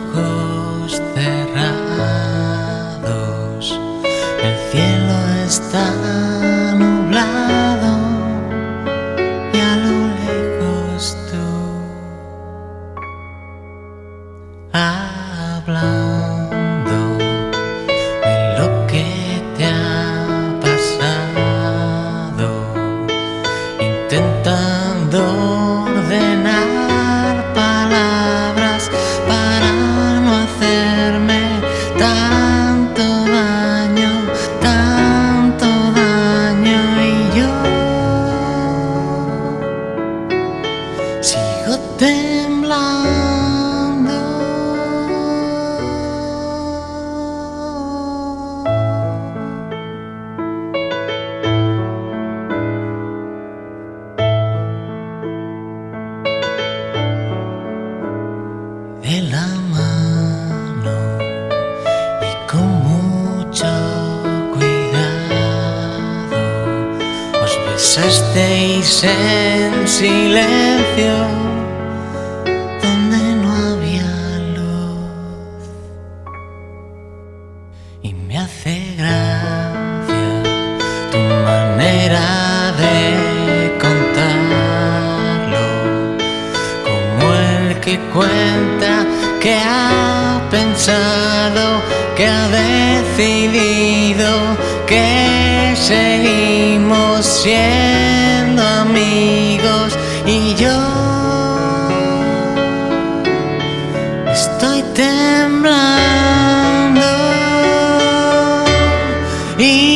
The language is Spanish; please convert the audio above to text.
ojos cerrados, el cielo está nublado y a lo lejos tú hablando de lo que te ha pasado, intentando ordenar palabras para no hacerme tanto daño, y yo sigo temblando. De la mano y con mucho cuidado os besasteis en silencio donde no había luz, y me hace gracia tu manera de contarlo, como el que cuenta que ha pensado, que ha decidido que seguimos siendo amigos, y yo estoy temblando.